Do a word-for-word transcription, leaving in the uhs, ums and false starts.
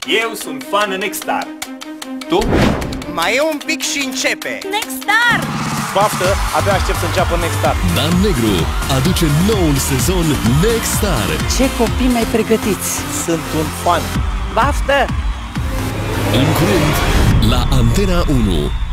Eu sunt fan în Nextstar. Tu? Mai e un pic și începe. Nextstar! Baftă, abia aștept să înceapă Nextstar. Dan Negru aduce noul sezon Nextstar. Ce copii mai pregătiți! Sunt un fan. Baftă! În curând, la Antena unu.